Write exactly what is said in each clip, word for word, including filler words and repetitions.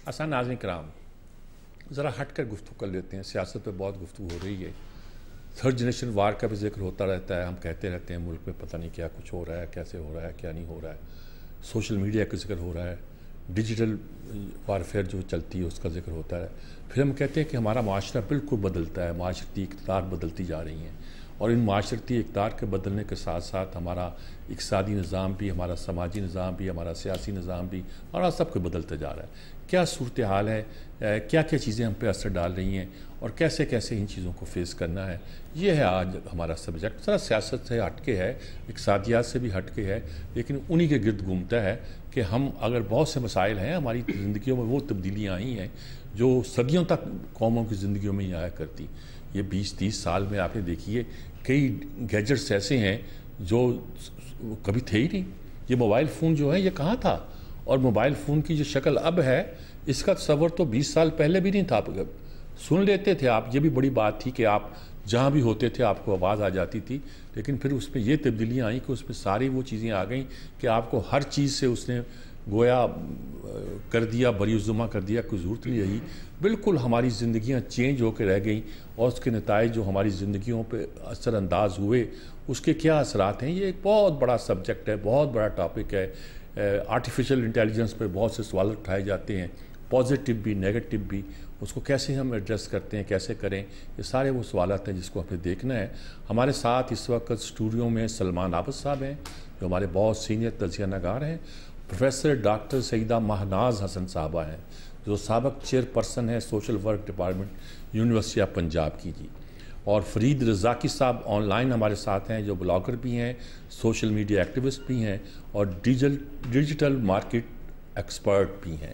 آسان ناظرین کرام، ذرا ہٹ کر گفتگو کر لیتے ہیں. سیاست پہ بہت گفتگو ہو رہی ہے. تھرڈ جنریشن وار کا بھی ذکر ہوتا رہتا ہے. ہم کہتے رہتے ہیں ملک میں پتہ نہیں کیا کچھ ہو رہا ہے، کیسے ہو رہا ہے، کیا نہیں ہو رہا ہے. سوشل میڈیا کا ذکر ہو رہا ہے، ڈیجیٹل وارفیئر جو چلتی ہے اس کا ذکر ہوتا ہے. پھر ہم کہتے ہیں کہ ہمارا معاشرہ بالکل بدلتا ہے، معاشرتی اقدار بدلتی جا رہی ہیں، اور ان معاشرتی اقدار کے بدلنے کے ساتھ ساتھ ہمارا اقتصادی نظام بھی، ہمارا سماجی نظام بھی، ہمارا سیاسی نظام بھی، اور سب کو بدلتا جا رہا ہے. کیا صورتحال ہے، کیا کیا چیزیں ہم پہ اثر ڈال رہی ہیں، اور کیسے کیسے ان چیزوں کو فیس کرنا ہے. یہ ہے آج ہمارا سبجیکٹ. ذرا سیاست سے ہٹ کے ہے، اقتصادیات سے بھی ہٹ کے ہے، لیکن انہی کے گرد گھومتا ہے کہ ہم اگر بہت سے مسائل ہیں ہماری زندگیوں میں، وہ تبدیلیاں آئی ہیں جو صدیوں تک قوموں کی زندگیوں میں ہی آیا کرتی. یہ بیس تیس سال میں آپ نے دیکھیے کئی گیجٹس ایسے ہیں جو کبھی تھے ہی نہیں. یہ موبائل فون جو ہے یہ کہاں تھا، اور موبائل فون کی جو شکل اب ہے اس کا تصور تو بیس سال پہلے بھی نہیں تھا. سن لیتے تھے آپ، یہ بھی بڑی بات تھی کہ آپ جہاں بھی ہوتے تھے آپ کو آواز آ جاتی تھی. لیکن پھر اس میں یہ تبدیلیاں آئیں کہ اس میں ساری وہ چیزیں آ گئیں کہ آپ کو ہر چیز سے اس نے گویا کر دیا، بری الزمہ کر دیا، کوئی ضرورت نہیں رہی. بالکل ہماری زندگیاں چینج ہو کے رہ گئیں، اور اس کے نتائج جو ہماری زندگیوں پہ اثر انداز ہوئے اس کے کیا اثرات ہیں. یہ ایک بہت بڑا سبجیکٹ ہے، بہت بڑا ٹاپک ہے. آرٹیفیشل انٹیلیجنس پہ بہت سے سوال اٹھائے جاتے ہیں، پازیٹیو بھی نیگیٹو بھی. اس کو کیسے ہم ایڈریس کرتے ہیں، کیسے کریں، یہ سارے وہ سوالات ہیں جس کو ہمیں دیکھنا ہے. ہمارے ساتھ اس وقت اسٹوڈیو میں سلمان عابد صاحب ہیں جو ہمارے بہت سینئر تجزیہ نگار ہیں. پروفیسر ڈاکٹر سیدہ ماہناز حسن صاحبہ ہیں جو سابق چیئر پرسن ہیں social work department university of Punjab کی جی. اور فرید رزاقی صاحب آن لائن ہمارے ساتھ ہیں جو بلاگر بھی ہیں، سوشل میڈیا ایکٹیوسٹ بھی ہیں، اور ڈیجل ڈیجیٹل مارکیٹ ایکسپرٹ بھی ہیں.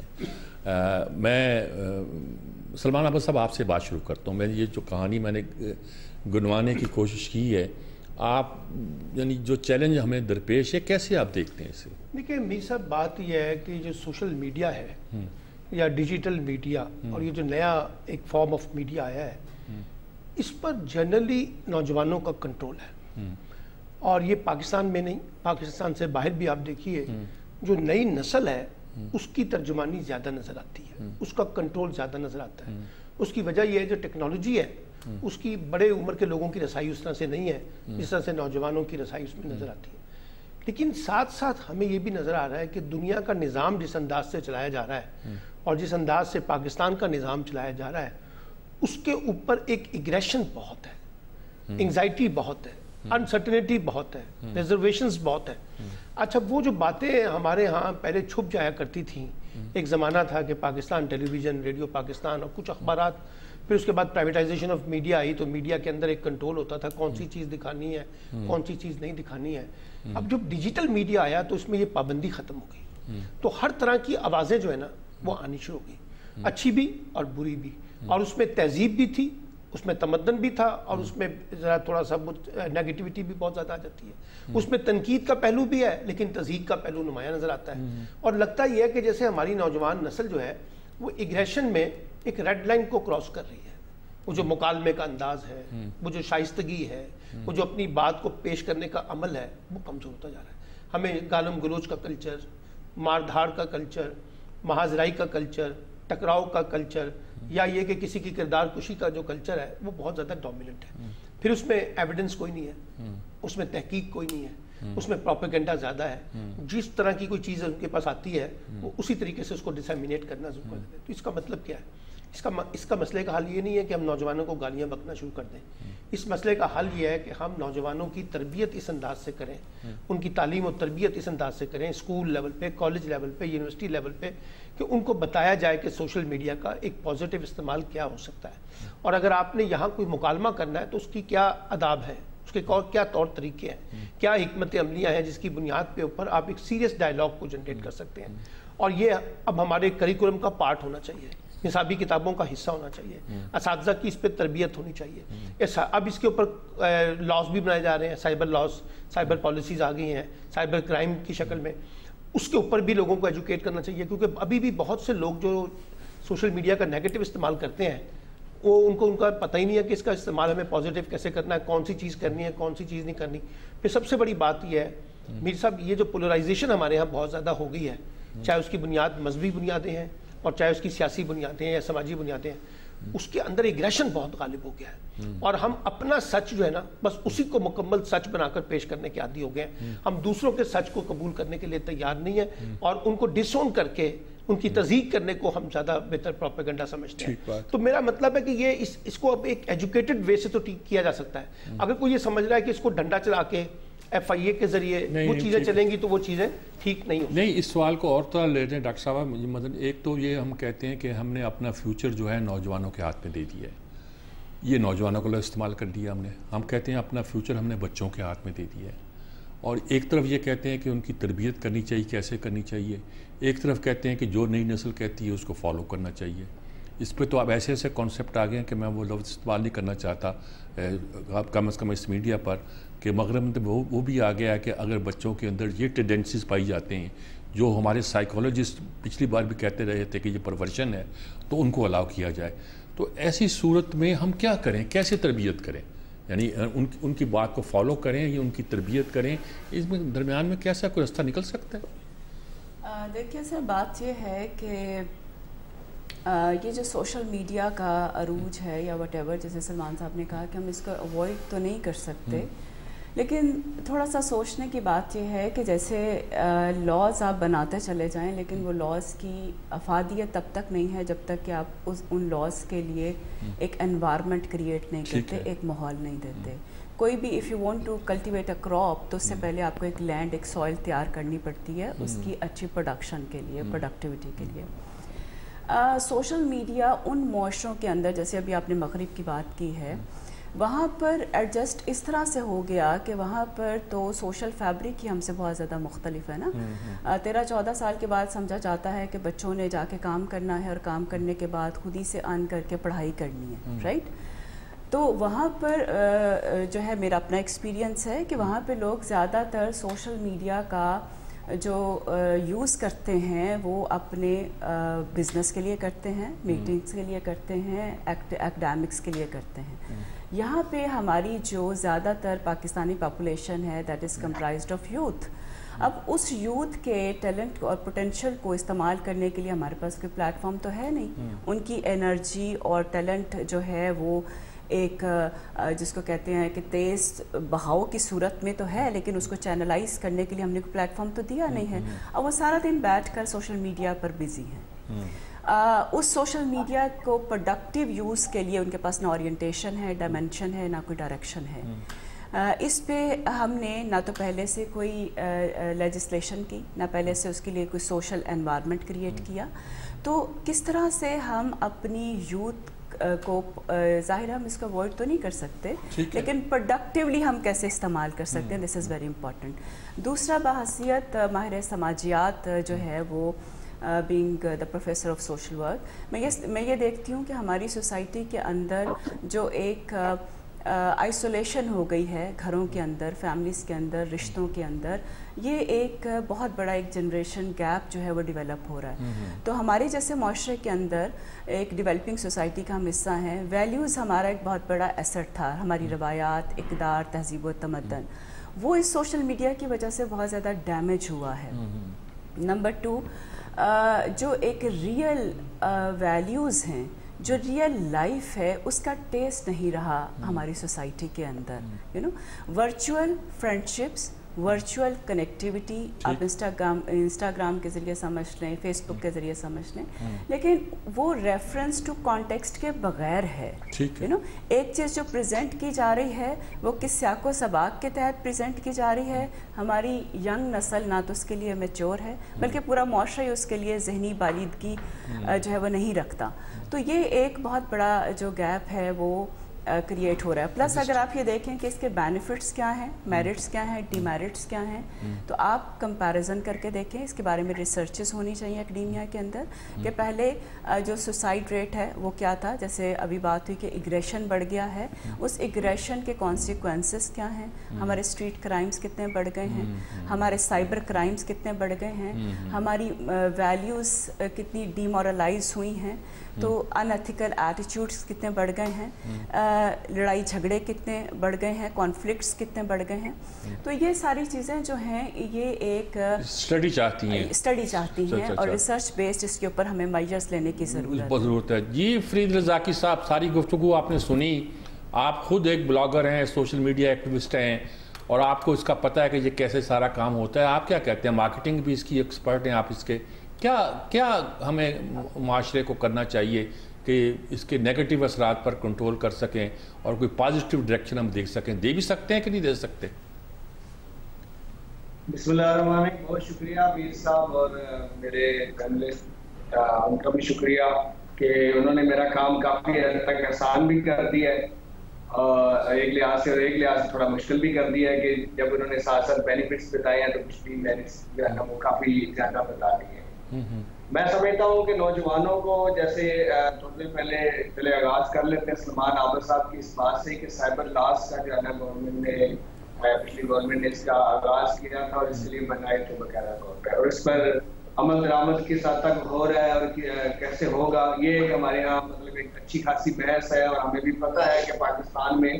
میں سلمان عابد صاحب آپ سے بات شروع کرتا ہوں. میں یہ جو کہانی میں نے گنوانے کی کوشش کی ہے، آپ یعنی جو چیلنج ہمیں درپیش ہے کیسے آپ دیکھتے ہیں اسے؟ دیکھیں میر صاحب، بات یہ ہے کہ جو سوشل میڈیا ہے یا ڈیجیٹل میڈیا اور یہ جو نیا ایک فارم آف میڈیا آیا ہے، اس پر جنرلی نوجوانوں کا کنٹرول ہے. اور یہ پاکستان میں نہیں، پاکستان سے باہر بھی آپ دیکھیے جو نئی نسل ہے اس کی ترجمانی زیادہ نظر آتی ہے، اس کا کنٹرول زیادہ نظر آتا ہے. اس کی وجہ یہ ہے جو ٹیکنالوجی ہے اس کی بڑے عمر کے لوگوں کی رسائی اس طرح سے نہیں ہے جس طرح سے نوجوانوں کی رسائی اس میں نظر آتی ہے. لیکن ساتھ ساتھ ہمیں یہ بھی نظر آ رہا ہے کہ دنیا کا نظام جس انداز سے چلایا جا رہا ہے اور جس انداز سے پاکستان کا نظام چلایا جا رہا ہے اس کے اوپر ایک ایگریشن بہت ہے، انگزائٹی بہت ہے، انسرٹنٹی بہت ہے، ریزرویشنز بہت ہے. اچھا، وہ جو باتیں ہمارے ہاں پہلے چھپ جایا کرتی تھیں، ایک زمانہ تھا کہ Pakistan television, radio Pakistan اور کچھ اخبارات، پھر اس کے بعد پرائیویٹائزیشن آف میڈیا آئی تو میڈیا کے اندر ایک کنٹرول ہوتا تھا کون سی چیز دکھانی ہے، کون سی چیز نہیں دکھانی ہے. اب جب ڈیجیٹل میڈیا آیا تو اس میں یہ پابندی ختم ہو گئی، تو ہر طرح کی آوازیں جو ہے نا وہ آنی شروع ہو گئی، اچھی بھی اور بری بھی. اور اس میں تہذیب بھی تھی، اس میں تمدن بھی تھا، اور اس میں ذرا تھوڑا سا نیگیٹیوٹی بھی بہت زیادہ آ جاتی ہے. اس میں تنقید کا پہلو بھی ہے لیکن تصدیق کا پہلو نمایاں نظر آتا ہے. اور لگتا یہ ہے کہ جیسے ہماری نوجوان نسل جو ہے وہ ایگریشن میں ایک ریڈ لائن کو کراس کر رہی ہے. وہ جو مکالمے کا انداز ہے، وہ جو شائستگی ہے، وہ جو اپنی بات کو پیش کرنے کا عمل ہے، وہ کمزور ہوتا جا رہا ہے. ہمیں گالم گلوچ کا کلچر، مار دھاڑ کا کلچر، محاذرائی کا کلچر، ٹکراؤ کا کلچر، یا یہ کہ کسی کی کردار کشی کا جو کلچر ہے وہ بہت زیادہ ڈومیننٹ ہے. پھر اس میں ایویڈنس کوئی نہیں ہے، اس میں تحقیق کوئی نہیں ہے، اس میں پروپیگنڈا زیادہ ہے. جس طرح کی کوئی چیز ان کے پاس آتی ہے وہ اسی طریقے سے اس کو ڈسیمینیٹ کرنا ضرور کر دیتے ہیں. تو اس کا مطلب کیا ہے؟ اس کا اس کا مسئلے کا حل یہ نہیں ہے کہ ہم نوجوانوں کو گالیاں بکنا شروع کر دیں. اس مسئلے کا حل یہ ہے کہ ہم نوجوانوں کی تربیت اس انداز سے کریں، ان کی تعلیم و تربیت اس انداز سے کریں، اسکول لیول پہ، کالج لیول پہ، یونیورسٹی لیول پہ، کہ ان کو بتایا جائے کہ سوشل میڈیا کا ایک پازیٹیو استعمال کیا ہو سکتا ہے، اور اگر آپ نے یہاں کوئی مکالمہ کرنا ہے تو اس کی کیا آداب ہیں، اس کے کیا طور طریقے ہیں، کیا حکمت عملیاں ہیں جس کی بنیاد پہ اوپر آپ ایک سیریس ڈائیلاگ کو جنریٹ کر سکتے ہیں. اور یہ اب ہمارے کریکولم کا پارٹ ہونا چاہیے، نصابی کتابوں کا حصہ ہونا چاہیے، اساتذہ کی اس پہ تربیت ہونی چاہیے. اب اس کے اوپر لاز بھی بنائے جا رہے ہیں، سائبر لاز، سائبر پالیسیز آ گئی ہیں سائبر کرائم کی شکل میں. اس کے اوپر بھی لوگوں کو ایجوکیٹ کرنا چاہیے، کیونکہ ابھی بھی بہت سے لوگ جو سوشل میڈیا کا نیگیٹو استعمال کرتے ہیں وہ ان کو ان کا پتہ ہی نہیں ہے کہ اس کا استعمال ہمیں پازیٹیو کیسے کرنا ہے، کون سی چیز کرنی ہے، کون سی چیز نہیں کرنی. پھر سب سے بڑی بات یہ ہے میر صاحب، یہ جو پولرائزیشن ہمارے ہاں بہت زیادہ ہو گئی ہے، چاہے اس کی بنیاد مذہبی بنیادیں ہیں، اور چاہے اس کی سیاسی بنیادیں یا سماجی بنیادیں ہیں، اس کے اندر ایگریشن بہت غالب ہو گیا ہے، اور ہم اپنا سچ جو ہے نا بس اسی کو مکمل سچ بنا کر پیش کرنے کے عادی ہو گئے ہیں. ہم دوسروں کے سچ کو قبول کرنے کے لیے تیار نہیں ہیں، اور ان کو ڈس اون کر کے ان کی تصدیق کرنے کو ہم زیادہ بہتر پروپیگنڈا سمجھتے ہیں. تو میرا مطلب ہے کہ یہ اس اس کو اب ایک ایجوکیٹڈ وے سے تو کیا جا سکتا ہے. اگر کوئی یہ سمجھ رہا ہے کہ اس کو ڈنڈا چلا کے ایف آئی اے کے ذریعے وہ چیزیں چلیں گی تو وہ چیزیں ٹھیک نہیں ہوں. نہیں، اس سوال کو اور طرح لے رہے ہیں ڈاکٹر صاحب. مطلب ایک تو یہ ہم کہتے ہیں کہ ہم نے اپنا فیوچر جو ہے نوجوانوں کے ہاتھ میں دے دیا ہے، یہ نوجوانوں کو استعمال کر دیا ہم نے. ہم کہتے ہیں اپنا فیوچر ہم نے بچوں کے ہاتھ میں دے دیا ہے، اور ایک طرف یہ کہتے ہیں کہ ان کی تربیت کرنی چاہیے، کیسے کرنی چاہیے. ایک طرف کہتے ہیں کہ جو نئی نسل کہتی ہے اس کو فالو کرنا چاہیے. اس پہ تو اب ایسے ایسے کانسیپٹ آ گئے ہیں کہ میں وہ لفظ استعمال نہیں کرنا چاہتا کم از کم اس میڈیا پر، کہ مغرب میں وہ وہ بھی آ گیا ہے کہ اگر بچوں کے اندر یہ ٹینڈنسیز پائی جاتے ہیں جو ہمارے سائیکالوجسٹ پچھلی بار بھی کہتے رہے تھے کہ یہ پرورشن ہے، تو ان کو الاؤ کیا جائے. تو ایسی صورت میں ہم کیا کریں، کیسے تربیت کریں؟ یعنی ان ان کی بات کو فالو کریں یا ان کی تربیت کریں؟ اس میں درمیان میں کیسا کوئی راستہ نکل سکتا ہے؟ دیکھیے سر، بات یہ ہے کہ یہ جو سوشل میڈیا کا عروج ہے یا وٹ ایور، جیسے سلمان صاحب نے کہا کہ ہم اس کو اوائڈ تو نہیں کر سکتے، لیکن تھوڑا سا سوچنے کی بات یہ ہے کہ جیسے لاز آپ بناتے چلے جائیں، لیکن وہ لاز کی افادیت تب تک نہیں ہے جب تک کہ آپ اس ان لاز کے لیے ایک انوائرمنٹ کریٹ نہیں کرتے، ایک ماحول نہیں دیتے. کوئی بھی if you want to cultivate a crop تو اس سے پہلے آپ کو ایک لینڈ، ایک سوئل تیار کرنی پڑتی ہے اس کی اچھی پروڈکشن کے لیے، پروڈکٹیوٹی کے لیے. سوشل میڈیا ان معاشروں کے اندر، جیسے ابھی آپ نے مغرب کی بات کی ہے، وہاں پر ایڈجسٹ اس طرح سے ہو گیا کہ وہاں پر تو سوشل فیبرک ہی ہم سے بہت زیادہ مختلف ہے نا. تیرہ چودہ سال کے بعد سمجھا جاتا ہے کہ بچوں نے جا کے کام کرنا ہے، اور کام کرنے کے بعد خود ہی سے ارن کر کے پڑھائی کرنی ہے، رائٹ. تو وہاں پر جو ہے میرا اپنا ایکسپیرینس ہے کہ وہاں پہ لوگ زیادہ تر سوشل میڈیا کا جو یوز کرتے ہیں وہ اپنے بزنس کے لیے کرتے ہیں، میٹنگس کے لیے کرتے ہیں، ایکڈیمکس کے لیے کرتے ہیں. یہاں پہ ہماری جو زیادہ تر پاکستانی پاپولیشن ہے that is comprised of youth. اب اس یوتھ کے ٹیلنٹ اور پوٹینشیل کو استعمال کرنے کے لیے ہمارے پاس کوئی پلیٹ فارم تو ہے نہیں. ان کی انرجی اور ٹیلنٹ جو ہے وہ ایک جس کو کہتے ہیں کہ تیز بہاؤ کی صورت میں تو ہے، لیکن اس کو چینلائز کرنے کے لیے ہم نے کوئی پلیٹ فارم تو دیا نہیں ہے، اور وہ سارا دن بیٹھ کر سوشل میڈیا پر بزی ہیں. اس سوشل میڈیا کو پروڈکٹیو یوز کے لیے ان کے پاس نہ اورینٹیشن ہے، ڈائمینشن ہے، نہ کوئی ڈائریکشن ہے. اس پہ ہم نے نہ تو پہلے سے کوئی لیجسلیشن کی، نہ پہلے سے اس کے لیے کوئی سوشل انوائرمنٹ کریٹ کیا. تو کس طرح سے ہم اپنی یوتھ کو، ظاہر ہم اس کو اوائڈ تو نہیں کر سکتے، لیکن پروڈکٹیولی ہم کیسے استعمال کر سکتے ہیں، دس از ویری امپورٹنٹ. دوسرا بحیثیت ماہر سماجیات جو ہے وہ being the professor of social work, میں یہ میں یہ دیکھتی ہوں کہ ہماری سوسائٹی کے اندر جو ایک آئسولیشن ہو گئی ہے گھروں کے اندر، فیملیز کے اندر، رشتوں کے اندر، یہ ایک بہت بڑا ایک جنریشن گیپ جو ہے وہ ڈیولپ ہو رہا ہے. تو ہمارے جیسے معاشرے کے اندر ایک ڈیولپنگ سوسائٹی کا ہم حصہ ہیں. ویلیوز ہمارا ایک بہت بڑا ایسٹ تھا، ہماری روایات، اقدار، تہذیب و تمدن، وہ اس سوشل میڈیا کی وجہ سے بہت زیادہ ڈیمیج ہوا ہے. نمبر ٹو، جو ایک ریئل ویلیوز ہیں، جو ریئل لائف ہے، اس کا ٹیسٹ نہیں رہا ہماری سوسائٹی کے اندر. You know virtual friendships, virtual connectivity, آپ انسٹاگرام انسٹاگرام کے ذریعے سمجھ لیں، فیس بک کے ذریعے سمجھ لیں، لیکن وہ ریفرنس ٹو کانٹیکسٹ کے بغیر ہے. یو نو ایک چیز جو پریزنٹ کی جا رہی ہے وہ کس سیاق و سباق کے تحت پریزنٹ کی جا رہی ہے. ہماری ینگ نسل نہ تو اس کے لیے میچور ہے، بلکہ پورا معاشرہ ہی اس کے لیے ذہنی بالیدگی جو ہے وہ نہیں رکھتا. تو یہ ایک بہت بڑا جو گیپ ہے وہ کریٹ ہو رہا ہے. پلس اگر آپ یہ دیکھیں کہ اس کے بینیفٹس کیا ہیں، میرٹس کیا ہیں، ڈی میرٹس کیا ہیں، تو آپ کمپیریزن کر کے دیکھیں. اس کے بارے میں ریسرچز ہونی چاہیے اکیڈیمیا کے اندر کہ پہلے جو سوسائڈ ریٹ ہے وہ کیا تھا. جیسے ابھی بات ہوئی کہ ایگریشن بڑھ گیا ہے، اس ایگریشن کے کانسیکوینسز کیا ہیں، ہمارے اسٹریٹ کرائمز کتنے بڑھ گئے ہیں، ہمارے سائبر کرائمز کتنے بڑھ گئے ہیں، ہماری ویلیوز کتنی ڈی مورلائز ہوئی ہیں، تو ان ایتھیکل ایٹیچیوڈس کتنے بڑھ گئے ہیں. لڑائی جھگڑے کتنے بڑھ گئے ہیں, کانفلکٹس کتنے بڑھ گئے ہیں. تو یہ ساری چیزیں جو ہیں یہ ایک اسٹڈی چاہتی ہیں اسٹڈی چاہتی ہیں اور ریسرچ بیسڈ اس کے اوپر ہمیں میجرز لینے کی ضرورت ضرورت ہے. جی فرید رزاقی صاحب, ساری گفتگو آپ نے سنی, آپ خود ایک بلاگر ہیں, سوشل میڈیا ایکٹیوسٹ ہیں, اور آپ کو اس کا پتہ ہے کہ یہ کیسے سارا کام ہوتا ہے. آپ کیا کہتے ہیں, مارکیٹنگ بھی اس کی ایکسپرٹ ہیں آپ, اس کے کیا کیا ہمیں معاشرے کو کرنا چاہیے کہ اس کے نیگیٹو اثرات پر کنٹرول کر سکیں اور کوئی پازیٹیو ڈائریکشن ہم دیکھ سکیں؟ دے بھی سکتے ہیں کہ نہیں دے سکتے؟ بسم اللہ الرحمن الرحیم. بہت شکریہ میر صاحب اور میرے پینلسٹ, ان کا بھی شکریہ کہ انہوں نے میرا کام کافی حد تک آسان بھی کر دیا ہے اور ایک لحاظ سے اور ایک لحاظ سے تھوڑا مشکل بھی کر دیا ہے کہ جب انہوں نے ساتھ ساتھ بینیفٹس بتائے ہیں تو کچھ بھی بینیفٹس جو ہے نا وہ کافی زیادہ بتا دیے ہیں. میں سمجھتا ہوں کہ نوجوانوں کو جیسے تھوڑے پہلے پہلے آغاز کر لیتے ہیں سلمان عابر صاحب کی اس بات سے کہ سائبر لاس کا جو ہے نا گورنمنٹ نے پچھلی گورنمنٹ نے اس کا آغاز کیا تھا اور اس کے لیے بنائے تھے باقاعدہ طور پہ, اور اس پر عمل درآمد کس حد تک ہو رہا ہے اور کیسے ہوگا یہ ایک ہمارے یہاں مطلب ایک اچھی خاصی بحث ہے. اور ہمیں بھی پتہ ہے کہ پاکستان میں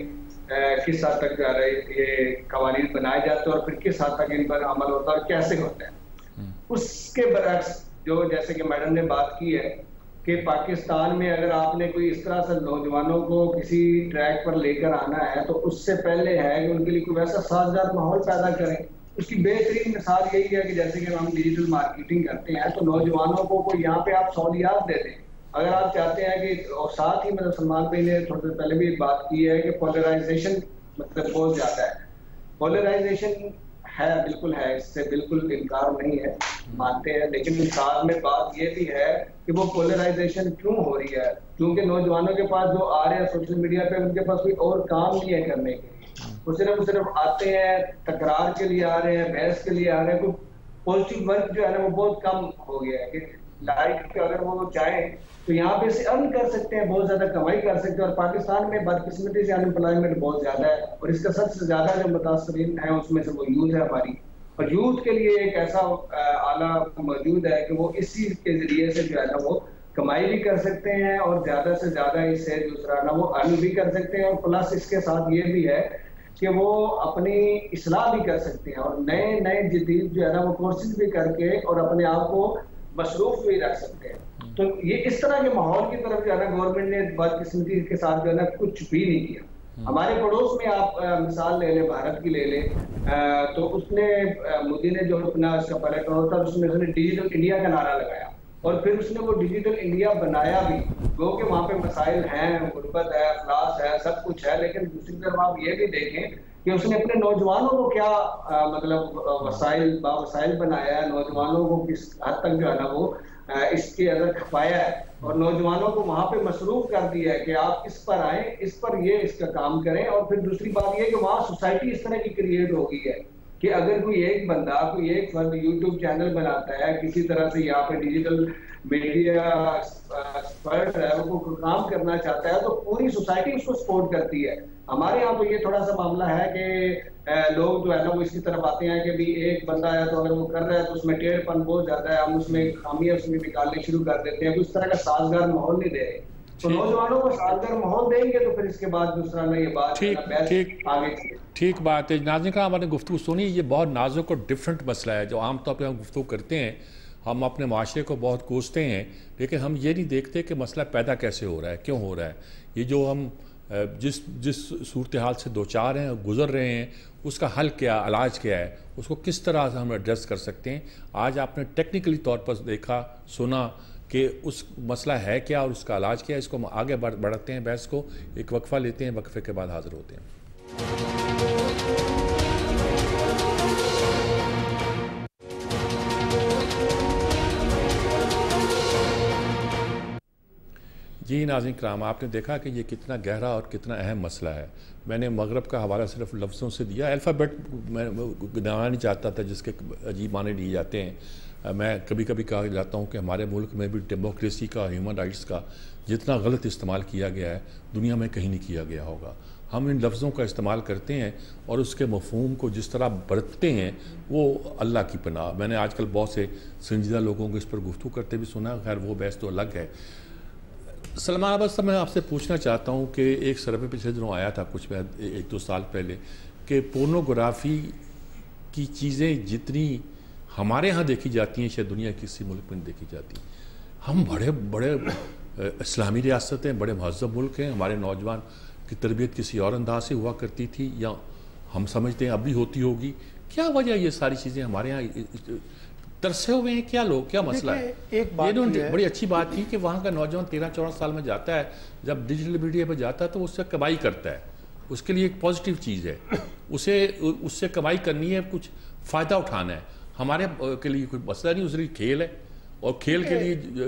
کس حد تک یہ قوانین بنائے جاتے ہیں اور پھر کس حد تک ان پر عمل ہوتا ہے اور کیسے ہوتا ہے. اس کے برعکس جو جیسے کہ میڈم نے بات کی ہے کہ پاکستان میں اگر آپ نے کوئی اس طرح سے نوجوانوں کو کسی ٹریک پر لے کر آنا ہے تو اس سے پہلے ہے کہ ان کے لیے کوئی ویسا سازگار ماحول پیدا کریں. اس کی بہترین مثال یہی ہے کہ جیسے کہ ہم ڈیجیٹل مارکیٹنگ کرتے ہیں تو نوجوانوں کو کوئی یہاں پہ آپ سہولیات دے دیں. اگر آپ چاہتے ہیں کہ اور ساتھ ہی مطلب سلمان بھائی نے تھوڑی دیر پہلے بھی بات کی ہے کہ پولرائزیشن مطلب بہت زیادہ ہے. پولرائزیشن ہے, بالکل ہے, اس سے بالکل انکار نہیں ہے, مانتے ہیں, لیکن ساتھ میں بات یہ بھی ہے کہ وہ پولرائزیشن کیوں ہو رہی ہے, کیونکہ نوجوانوں کے پاس جو آ رہے ہیں سوشل میڈیا پہ ان کے پاس کوئی اور کام نہیں ہے کرنے کے لیے. وہ صرف صرف آتے ہیں, تکرار کے لیے آ رہے ہیں, بحث کے لیے آ رہے ہیں. کوئی پازیٹیو ورک جو ہے نا وہ بہت کم ہو گیا ہے کہ لائک اگر وہ چاہیں تو یہاں پہ سے ارن کر سکتے ہیں, بہت زیادہ کمائی کر سکتے ہیں. اور پاکستان میں بدقسمتی سے انمپلائمنٹ بہت زیادہ ہے اور اس کا سب سے زیادہ جو متاثرین ہیں اس میں سے وہ یوتھ ہے ہماری. اور یوتھ کے لیے ایک ایسا آلہ موجود ہے کہ وہ اس چیز کے ذریعے سے جو ہے نا وہ کمائی بھی کر سکتے ہیں اور زیادہ سے زیادہ اس سے دوسرا نا وہ ارن بھی کر سکتے ہیں. اور پلس اس کے ساتھ یہ بھی ہے کہ وہ اپنی اصلاح بھی کر سکتے ہیں اور نئے نئے جدید جو ہے نا وہ کورسز بھی کر کے اور اپنے آپ کو مصروف بھی رکھ سکتے ہیں. تو یہ اس طرح کے ماحول کی طرف جو ہے نا گورنمنٹ نے بدقسمتی کے ساتھ جو ہے نا کچھ بھی نہیں کیا. ہمارے پڑوس میں آپ مثال لے لیں, بھارت کی لے لیں, تو اس نے مودی نے جو اپنا اس کا پہلے کہا تھا اس میں اس نے ڈیجیٹل انڈیا کا نعرہ لگایا اور پھر اس نے وہ ڈیجیٹل انڈیا بنایا بھی. گو کہ وہاں پہ مسائل ہیں, غربت ہے, افلاس ہے, سب کچھ ہے, لیکن دوسری طرف آپ یہ بھی دیکھیں کہ اس نے اپنے نوجوانوں کو کیا مطلب وسائل با وسائل بنایا ہے, نوجوانوں کو کس حد تک جو ہے نا وہ اس کے اندر کھپایا ہے اور نوجوانوں کو وہاں پہ مصروف کر دیا ہے کہ آپ اس پر آئیں, اس پر یہ اس کا کام کریں. اور پھر دوسری بات یہ کہ وہاں سوسائٹی اس طرح کی کریٹ ہو گئی ہے کہ اگر کوئی ایک بندہ کوئی ایک فرد یوٹیوب چینل بناتا ہے کسی طرح سے یہاں پہ ڈیجیٹل میڈیا ایکسپرٹ ہے وہ کوئی کام کرنا چاہتا ہے تو پوری سوسائٹی اس کو سپورٹ کرتی ہے. ہمارے یہاں پہ یہ تھوڑا سا معاملہ ہے کہ لوگ جو ہے نا وہ اس کی طرف آتے ہیں کہ بھی ایک بندہ ہے تو اگر وہ کر رہا ہے تو اس میں ٹیڑھ پن بہت زیادہ ہے, ہم اس میں خامیاں اس میں نکالنے شروع کر دیتے ہیں. اس طرح کا سازگار ماحول نہیں دے رہے. تو نوجوانوں کو سازگار ماحول دیں گے تو پھر اس کے بعد دوسرا نا یہ بات آگے ٹھیک بات ہے. ناظرین کا ہمارے گفتگو سنی, یہ بہت نازک اور ڈفرینٹ مسئلہ ہے جو عام طور پہ ہم گفتگو کرتے ہیں. ہم اپنے معاشرے کو بہت کوستے ہیں لیکن ہم یہ نہیں دیکھتے کہ مسئلہ پیدا کیسے ہو رہا ہے, کیوں ہو رہا ہے. یہ جو ہم جس جس صورتحال سے دو چار ہیں, گزر رہے ہیں, اس کا حل کیا, علاج کیا ہے, اس کو کس طرح سے ہم ایڈریس کر سکتے ہیں. آج آپ نے ٹیکنیکلی طور پر دیکھا سنا کہ اس مسئلہ ہے کیا اور اس کا علاج کیا ہے. اس کو ہم آگے بڑھاتے ہیں بحث کو, ایک وقفہ لیتے ہیں, وقفے کے بعد حاضر ہوتے ہیں. جی ناظرین کرام, آپ نے دیکھا کہ یہ کتنا گہرا اور کتنا اہم مسئلہ ہے. میں نے مغرب کا حوالہ صرف لفظوں سے دیا, الفابیٹ میں گنانا نہیں چاہتا تھا جس کے عجیب معنی لیے جاتے ہیں. میں کبھی کبھی کہا جاتا ہوں کہ ہمارے ملک میں بھی ڈیموکریسی کا, ہیومن رائٹس کا جتنا غلط استعمال کیا گیا ہے دنیا میں کہیں نہیں کیا گیا ہوگا. ہم ان لفظوں کا استعمال کرتے ہیں اور اس کے مفہوم کو جس طرح برتتے ہیں وہ اللہ کی پناہ. میں نے آج کل بہت سے سنجیدہ لوگوں کو اس پر گفتگو کرتے بھی سنا, خیر وہ بحث تو الگ ہے. سلمان ابد صاحب میں آپ سے پوچھنا چاہتا ہوں کہ ایک سروے پچھلے دنوں آیا تھا کچھ ایک دو سال پہلے کہ پورنوگرافی کی چیزیں جتنی ہمارے ہاں دیکھی جاتی ہیں شاید دنیا کسی ملک میں نہیں دیکھی جاتی. ہم بڑے بڑے اسلامی ریاست ہیں, بڑے مہذب ملک ہیں, ہمارے نوجوان کی تربیت کسی اور انداز سے ہوا کرتی تھی یا ہم سمجھتے ہیں اب بھی ہوتی ہوگی. کیا وجہ یہ ساری چیزیں ہمارے ہاں ترسے ہوئے ہیں؟ کیا لوگ کیا مسئلہ ہے؟ ایک بات یہ بڑی اچھی بات تھی کہ وہاں کا نوجوان تیرہ چودہ سال میں جاتا ہے, جب ڈیجیٹل میڈیا پہ جاتا ہے تو اس سے کمائی کرتا ہے, اس کے لیے ایک پازیٹیو چیز ہے, اسے اس سے کمائی کرنی ہے, کچھ فائدہ اٹھانا ہے. ہمارے کے لیے کوئی مسئلہ نہیں, اس کے لیے کھیل ہے اور کھیل کے لیے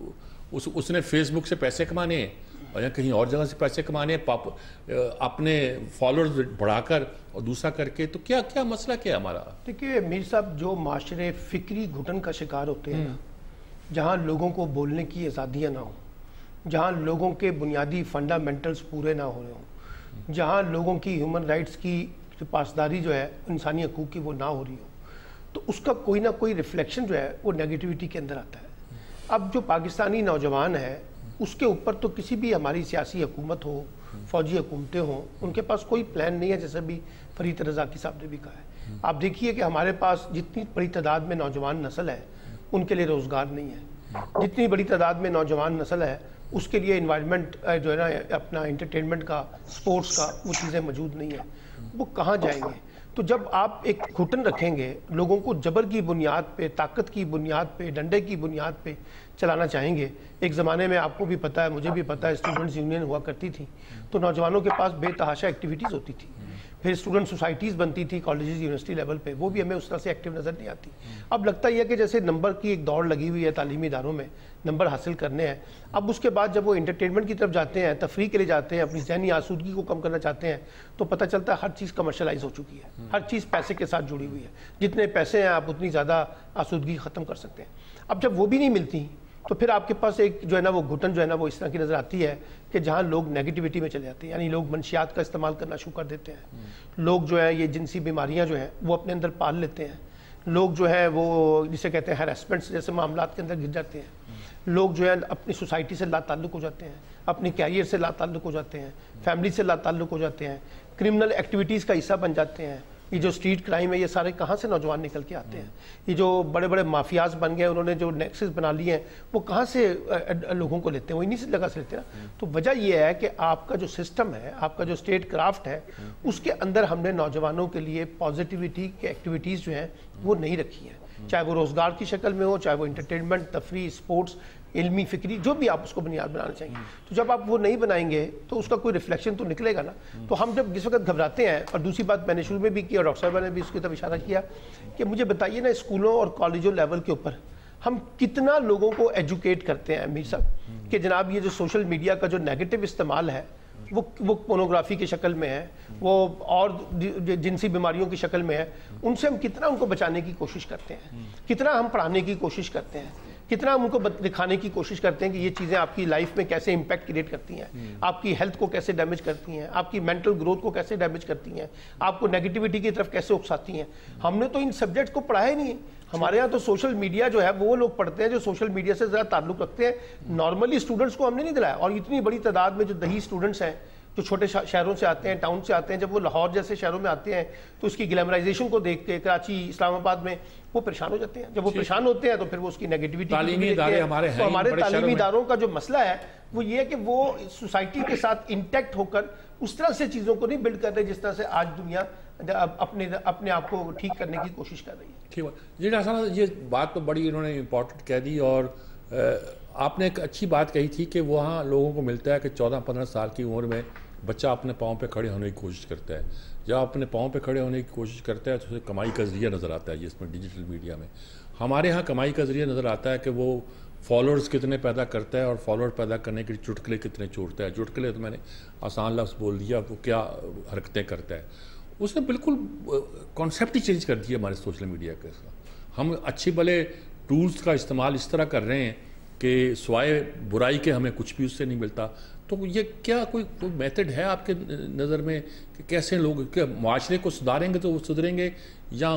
اس اس نے فیس بک سے پیسے کمانے ہیں اور یا کہیں اور جگہ سے پیسے کمانے ہیں اپنے فالوورز بڑھا کر اور دوسرا کر کے. تو کیا کیا مسئلہ کیا ہے ہمارا؟ دیکھیے میر صاحب, جو معاشرے فکری گھٹن کا شکار ہوتے ہیں, جہاں لوگوں کو بولنے کی آزادیاں نہ ہوں, جہاں لوگوں کے بنیادی فنڈامنٹلز پورے نہ ہو رہے ہوں, جہاں لوگوں کی ہیومن رائٹس کی پاسداری جو ہے انسانی حقوق کی وہ نہ ہو رہی ہو, تو اس کا کوئی نہ کوئی ریفلیکشن جو ہے وہ نیگیٹیوٹی کے اندر آتا ہے. اب جو پاکستانی نوجوان ہے اس کے اوپر تو کسی بھی ہماری سیاسی حکومت ہو, فوجی حکومتیں ہوں, ان کے پاس کوئی پلان نہیں ہے, جیسے بھی فرید رضاکی صاحب نے بھی کہا ہے. آپ دیکھیے کہ ہمارے پاس جتنی بڑی تعداد میں نوجوان نسل ہے ان کے لیے روزگار نہیں ہے, جتنی بڑی تعداد میں نوجوان نسل ہے اس کے لیے انوائرمنٹ جو ہے نا اپنا انٹرٹینمنٹ کا, سپورٹس کا, وہ چیزیں موجود نہیں ہیں. وہ کہاں جائیں گے؟ تو جب آپ ایک گھٹن رکھیں گے, لوگوں کو جبر کی بنیاد پہ, طاقت کی بنیاد پہ, ڈنڈے کی بنیاد پہ چلانا چاہیں گے. ایک زمانے میں آپ کو بھی پتہ ہے, مجھے بھی پتہ ہے, اسٹوڈنٹس یونین ہوا کرتی تھی تو نوجوانوں کے پاس بے تحاشا ایکٹیویٹیز ہوتی تھی, پھر اسٹوڈنٹ سوسائٹیز بنتی تھی کالجز یونیورسٹی لیول پہ, وہ بھی ہمیں اس طرح سے ایکٹیو نظر نہیں آتی. اب لگتا یہ ہے کہ جیسے نمبر کی ایک دوڑ لگی ہوئی ہے تعلیمی اداروں میں, نمبر حاصل کرنے ہیں. اب اس کے بعد جب وہ انٹرٹینمنٹ کی طرف جاتے ہیں, تفریح کے لیے جاتے ہیں, اپنی ذہنی آسودگی کو کم کرنا چاہتے ہیں, تو پتہ چلتا ہے ہر چیز کمرشلائز ہو چکی ہے, ہر چیز پیسے کے ساتھ جڑی ہوئی ہے. جتنے پیسے ہیں آپ اتنی زیادہ آسودگی ختم کر سکتے ہیں. اب جب وہ بھی نہیں ملتی تو پھر آپ کے پاس ایک جو ہے نا وہ گھٹن جو ہے نا وہ اس طرح کی نظر آتی ہے کہ جہاں لوگ نیگیٹیوٹی میں چلے جاتے ہیں, یعنی لوگ منشیات کا استعمال کرنا شروع کر دیتے ہیں, لوگ جو ہے یہ جنسی بیماریاں جو ہیں وہ اپنے اندر پال لیتے ہیں, لوگ جو ہے وہ جسے کہتے ہیں ہیراسمنٹس جیسے معاملات کے اندر گر جاتے ہیں, لوگ جو ہے اپنی سوسائٹی سے لا تعلق ہو جاتے ہیں, اپنی کیریئر سے لا تعلق ہو جاتے ہیں, فیملی سے لا تعلق ہو جاتے ہیں, کرمنل ایکٹیویٹیز کا حصہ بن جاتے ہیں. یہ جو اسٹریٹ کرائم ہے یہ سارے کہاں سے نوجوان نکل کے آتے ہیں؟ یہ جو بڑے بڑے مافیاز بن گئے, انہوں نے جو نیکسس بنا لیے ہیں, وہ کہاں سے لوگوں کو لیتے ہیں؟ وہ انہی سے جگہ سے لیتے ہیں. تو وجہ یہ ہے کہ آپ کا جو سسٹم ہے, آپ کا جو اسٹیٹ کرافٹ ہے, اس کے اندر ہم نے نوجوانوں کے لیے پازیٹیوٹی کے ایکٹیویٹیز جو ہیں وہ نہیں رکھی ہیں, چاہے وہ روزگار کی شکل میں ہو, چاہے وہ انٹرٹینمنٹ, تفریح, سپورٹس, علمی, فکری, جو بھی آپ اس کو بنیاد بنانا چاہیں. تو جب آپ وہ نہیں بنائیں گے تو اس کا کوئی ریفلیکشن تو نکلے گا نا. تو ہم جب جس وقت گھبراتے ہیں, اور دوسری بات میں نے شروع میں بھی کی اور ڈاکٹر صاحبہ نے بھی اس کی طرف اشارہ کیا کہ مجھے بتائیے نا اسکولوں اور کالجوں لیول کے اوپر ہم کتنا لوگوں کو ایجوکیٹ کرتے ہیں میر صاحب کہ جناب یہ جو سوشل میڈیا کا جو نیگیٹو استعمال ہے وہ وہ پورنوگرافی کی شکل میں ہے, وہ اور جنسی بیماریوں کی شکل میں ہے, ان سے ہم کتنا ان کو بچانے کی کوشش کرتے ہیں, کتنا ہم پڑھانے کی کوشش کرتے ہیں, کتنا ہم ان کو دکھانے کی کوشش کرتے ہیں کہ یہ چیزیں آپ کی لائف میں کیسے امپیکٹ کریٹ کرتی ہیں, آپ کی ہیلتھ کو کیسے ڈیمیج کرتی ہیں, آپ کی مینٹل گروتھ کو کیسے ڈیمیج کرتی ہیں, آپ کو نیگیٹیوٹی کی طرف کیسے اکساتی ہیں. ہم نے تو ان سبجیکٹ کو پڑھا ہی نہیں ہے. ہمارے یہاں تو سوشل میڈیا جو ہے وہ لوگ پڑھتے ہیں جو سوشل میڈیا سے ذرا تعلق رکھتے ہیں. نارملی اسٹوڈنٹس کو ہم نے نہیں دلایا. اور اتنی بڑی تعداد میں جو دیہی اسٹوڈنٹس ہیں جو چھوٹے شہروں سے آتے ہیں, ٹاؤن سے آتے ہیں, جب وہ لاہور جیسے شہروں میں آتے ہیں تو اس کی گلیمرائزیشن کو دیکھ کے کراچی, اسلام آباد میں وہ پریشان ہو جاتے ہیں. جب وہ پریشان ہوتے ہیں تو پھر وہ اس کی نیگیٹیوٹی, تعلیمی ادارے ہمارے ہیں, ہمارے تعلیمی اداروں کا جو مسئلہ ہے وہ یہ ہے کہ وہ سوسائٹی کے ساتھ انٹیکٹ ہو کر اس طرح سے چیزوں کو نہیں بلڈ کر رہے جس طرح سے آج دنیا اپنے اپنے آپ کو ٹھیک کرنے کی کوشش کر رہی ہے. ٹھیک ہے جی ڈاکٹر صاحب, یہ بات تو بڑی انہوں نے امپورٹنٹ کہہ دی, اور آپ نے ایک اچھی بات کہی تھی کہ وہاں لوگوں کو ملتا ہے کہ چودہ پندرہ سال کی عمر میں بچہ اپنے پاؤں پہ کھڑے ہونے کی کوشش کرتا ہے. جب اپنے پاؤں پہ کھڑے ہونے کی کوشش کرتا ہے تو اسے کمائی کا ذریعہ نظر آتا ہے. جس میں ڈیجیٹل میڈیا میں ہمارے ہاں کمائی کا ذریعہ نظر آتا ہے کہ وہ فالوورز کتنے پیدا کرتا ہے اور فالوور پیدا کرنے کے لیے چٹکلے کتنے چھوڑتا ہے. چٹکلے تو میں نے آسان لفظ بول دیا, وہ کیا حرکتیں کرتا ہے. اس نے بالکل کانسیپٹ ہی چینج کر دیا ہمارے سوشل میڈیا کے. ہم اچھے بھلے ٹولز کا استعمال اس طرح کر رہے ہیں کہ سوائے برائی کے ہمیں کچھ بھی اس سے نہیں ملتا. تو یہ کیا کوئی کوئی میتھڈ ہے آپ کے نظر میں کہ کیسے لوگ کہ معاشرے کو سدھاریں گے تو وہ سدھریں گے, یا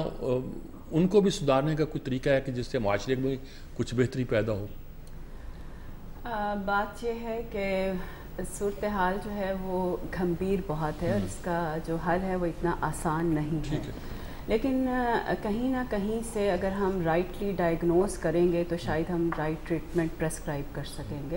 ان کو بھی سدھارنے کا کوئی طریقہ ہے کہ جس سے معاشرے میں کچھ بہتری پیدا ہو؟ بات یہ ہے کہ صورتحال جو ہے وہ گھمبیر بہت ہے اور اس کا جو حل ہے وہ اتنا آسان نہیں ہے، لیکن کہیں نہ کہیں سے اگر ہم رائٹلی ڈائگنوز کریں گے تو شاید ہم رائٹ ٹریٹمنٹ پرسکرائب کر سکیں گے۔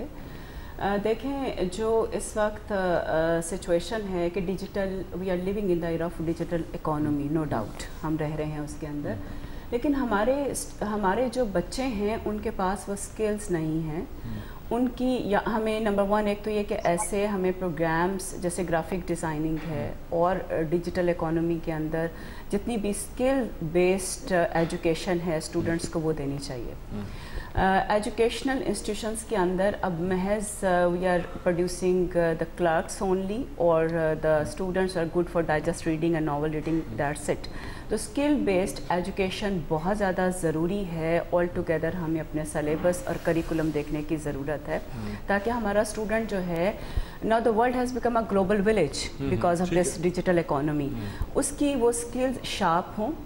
دیکھیں جو اس وقت سچویشن ہے کہ digital we are living in the era of digital economy, no doubt ہم رہ رہے ہیں اس کے اندر، لیکن ہمارے ہمارے جو بچے ہیں ان کے پاس وہ سکلز نہیں ہیں ان کی، یا ہمیں نمبر ون ایک تو یہ کہ ایسے ہمیں پروگرامز جیسے گرافک ڈیزائننگ ہے اور ڈیجیٹل اکانومی کے اندر جتنی بھی اسکل بیسڈ ایجوکیشن ہے اسٹوڈنٹس کو وہ دینی چاہیے۔ ایجوکیشنل انسٹیٹیوشنس کے اندر اب محض we are producing the clerks only اور the students are good for digest reading and novel reading, that's it. تو اسکل بیسڈ ایجوکیشن بہت زیادہ ضروری ہے، آل ٹوگیدر ہمیں اپنے سلیبس اور کریکولم دیکھنے کی ضرورت ہے تاکہ ہمارا اسٹوڈنٹ جو ہے، now the world has become a global village because of this digital economy، اس کی وہ اسکلز شارپ ہوں،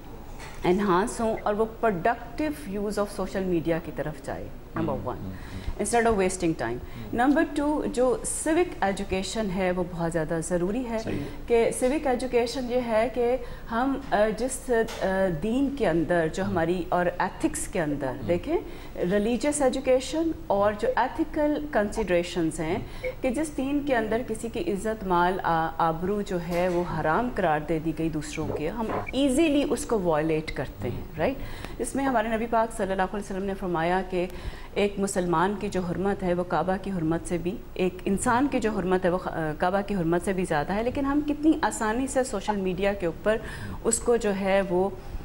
انہانس ہوں اور وہ productive use of social media کی طرف جائے، number one, instead of wasting time. Number two, جو سوک ایجوکیشن ہے وہ بہت زیادہ ضروری ہے کہ سوک ایجوکیشن یہ ہے کہ ہم جس دین کے اندر جو ہماری اور ایتھکس کے اندر دیکھیں، ریلیجیس ایجوکیشن اور جو ایتھیکل کنسیڈریشنز ہیں کہ جس دین کے اندر کسی کی عزت مال آبرو جو ہے وہ حرام قرار دے دی گئی دوسروں کے، ہم ایزیلی اس کو وائلیٹ کرتے ہیں، رائٹ۔ اس میں ہمارے نبی پاک صلی اللہ علیہ وسلم نے فرمایا کہ ایک مسلمان کی جو حرمت ہے وہ کعبہ کی حرمت سے بھی، ایک انسان کی جو حرمت ہے وہ کعبہ کی حرمت سے بھی زیادہ ہے، لیکن ہم کتنی آسانی سے سوشل میڈیا کے اوپر اس کو جو ہے وہ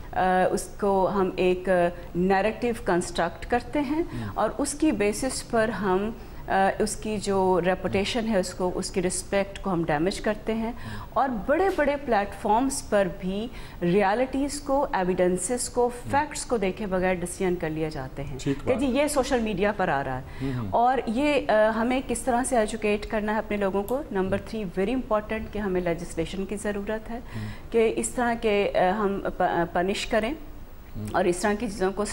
اس کو ہم ایک نیریٹیو کنسٹرکٹ کرتے ہیں اور اس کی بیسس پر ہم اس کی جو ریپوٹیشن ہے اس کو، اس کی رسپیکٹ کو ہم ڈیمیج کرتے ہیں، اور بڑے بڑے پلیٹ فارمز پر بھی ریالٹیز کو، ایویڈنسز کو، فیکٹس کو دیکھے بغیر ڈیسیژن کر لیے جاتے ہیں کہ جی یہ سوشل میڈیا پر آ رہا ہے۔ اور یہ ہمیں کس طرح سے ایجوکیٹ کرنا ہے اپنے لوگوں کو۔ نمبر تھری، ویری امپورٹنٹ کہ ہمیں لیجسلیشن کی ضرورت ہے کہ اس طرح کے ہم پنش کریں، اور اس طرح کی چیزوں کو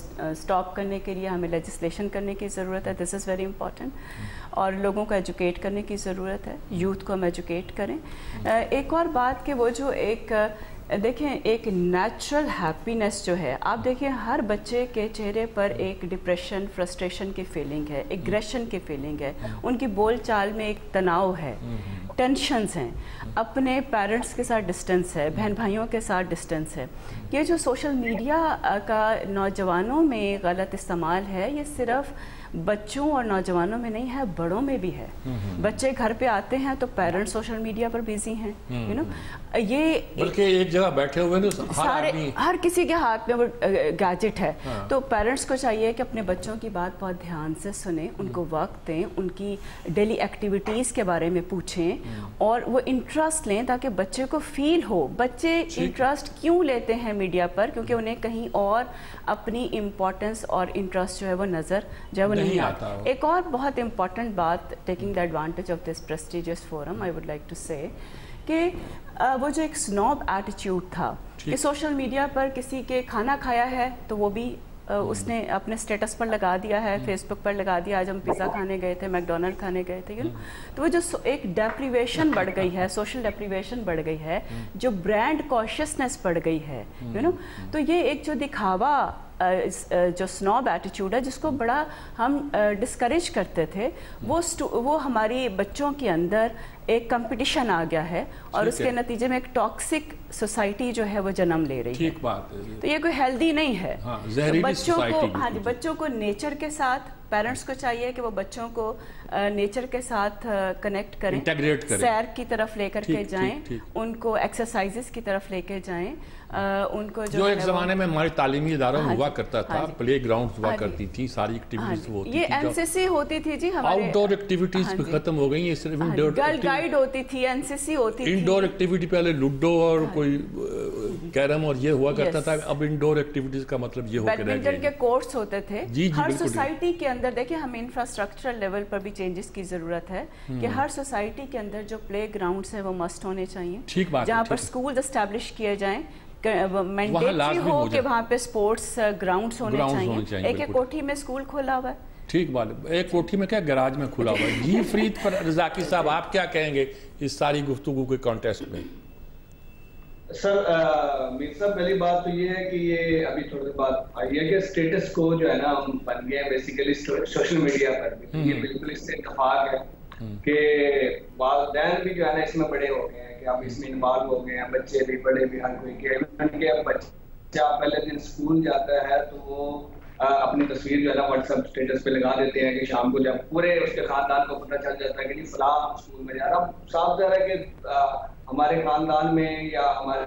سٹاپ کرنے کے لیے ہمیں لیجسلیشن کرنے کی ضرورت ہے، دس از ویری امپورٹنٹ، اور لوگوں کو ایجوکیٹ کرنے کی ضرورت ہے، یوتھ کو ہم ایجوکیٹ کریں۔ ایک اور بات کہ وہ جو ایک دیکھیں ایک نیچرل ہیپینس جو ہے، آپ دیکھیں ہر بچے کے چہرے پر ایک ڈپریشن، فرسٹریشن کی فیلنگ ہے، ایگریشن کی فیلنگ ہے، ان کی بول چال میں ایک تناؤ ہے، ٹینشنز ہیں، اپنے پیرنٹس کے ساتھ ڈسٹنس ہے، بہن بھائیوں کے ساتھ ڈسٹنس ہے۔ یہ جو سوشل میڈیا کا نوجوانوں میں غلط استعمال ہے، یہ صرف بچوں اور نوجوانوں میں نہیں ہے، بڑوں میں بھی ہے۔ بچے گھر پہ آتے ہیں تو پیرنٹ سوشل میڈیا پر بیزی ہیں، یو نو، یہ بلکہ ایک جگہ بیٹھے ہوئے ہیں سارے، ہر کسی کے ہاتھ میں وہ گیجٹ ہے۔ تو پیرنٹس کو چاہیے کہ اپنے بچوں کی بات بہت دھیان سے سنیں، ان کو وقت دیں، ان کی ڈیلی ایکٹیویٹیز کے بارے میں پوچھیں اور وہ انٹرسٹ لیں تاکہ بچے کو فیل ہو۔ بچے انٹرسٹ کیوں لیتے ہیں میڈیا پر؟ کیونکہ انہیں کہیں اور اپنی امپورٹنس اور انٹرسٹ جو ہے وہ نظر جو ہے وہ نہیں آتا۔ ایک اور بہت امپورٹنٹ بات، taking the advantage of this prestigious forum, I would like to say کہ وہ جو ایک سنوب ایٹیچیوڈ تھا کہ سوشل میڈیا پر کسی کے کھانا کھایا ہے تو وہ بھی اس نے اپنے سٹیٹس پر لگا دیا ہے، فیس بک پر لگا دیا، آج ہم پیزا کھانے گئے تھے، میک ڈونلڈ کھانے گئے تھے، یو نو۔ تو وہ جو ایک ڈیپریویشن بڑھ گئی ہے، سوشل ڈیپریویشن بڑھ گئی ہے، جو برانڈ کانشیسنس بڑھ گئی ہے، یو نو۔ تو یہ ایک جو دکھاوا جو سنوب ایٹیچیوڈ ہے جس کو بڑا ہم ڈسکریج کرتے تھے، وہ وہ ہماری بچوں کے اندر ایک کمپٹیشن آ گیا ہے اور اس کے نتیجے میں ایک ٹاکسک سوسائٹی جو ہے وہ جنم لے رہی ہے۔ ٹھیک بات ہے، تو یہ کوئی ہیلدی نہیں ہے بچوں کو۔ ہاں جی، بچوں کو نیچر کے ساتھ، پیرنٹس کو چاہیے کہ وہ بچوں کو نیچر کے ساتھ کنیکٹ کریں، سیر کی طرف لے کر کے جائیں، ان کو ایکسرسائزز کی طرف لے کے جائیں، ان کو جو ایک زمانے میں ہمارے تعلیمی اداروں میں ہوا کرتا تھا، پلے گراؤنڈ ہوا کرتی تھی، ساری ایکٹیویٹیز ہوتی تھی، یہ این سی سی ہوتی تھی جی، ہمارے آؤٹ ڈور ایکٹیویٹیز بھی ختم ہو گئی ہیں، صرف انڈور گائیڈ ہوتی تھی، این سی سی ہوتی تھی، انڈور ایکٹیویٹی پہلے لوڈو اور کوئی کیرم اور یہ ہوا کرتا تھا، اب انڈور ایکٹیویٹیز کا مطلب یہ ہو کے رہ گیا۔ بیڈمنٹن کے کورٹس ہوتے تھے ہر سوسائٹی کے اندر۔ دیکھیں ہمیں انفراسٹرکچرل لیول پر بھی چینجز کی ضرورت ہے کہ ہر سوسائٹی کے اندر جو پلے گراؤنڈس ہیں وہ مسٹ ہونے چاہیے، جہاں پر اسکول اسٹیبلش کیے جائیں، مینڈیٹری ہو کہ وہاں پہ اسپورٹس گراؤنڈس ہونے چاہیے۔ ایک ایک کوٹھی میں اسکول کھولا ہوا ہے، ٹھیک بات ہے. ایک کوٹھی میں کیا گراج میں کھلا ہوا ہے. جی فرید پر رزاقی صاحب آپ کیا کہیں گے اس ساری گفتگو کے کانٹیسٹ میں؟ سر میر صاحب پہلی بات تو یہ ہے کہ یہ ابھی تھوڑی سی بات آئی ہے کہ اسٹیٹس کو جو ہے نا ہم بن گئے ہیں بیسیکلی سوشل میڈیا پر. یہ بالکل اس سے اتفاق ہے کہ والدین بھی جو ہے نا اس میں بڑے ہو گئے ہیں کہ اب اس میں انوالو ہو گئے ہیں, بچے بھی بڑے بھی ہر کوئی کہ بچہ پہلے دن اسکول جاتا ہے تو وہ اپنی تصویر جو ہے نا واٹس ایپ اسٹیٹس پہ لگا دیتے ہیں کہ شام کو جب پورے اس کے خاندان کو پتہ چل جاتا ہے کہ نہیں فلاں اسکول میں جا رہا. صاف ظاہر ہے کہ ہمارے خاندان میں یا ہمارے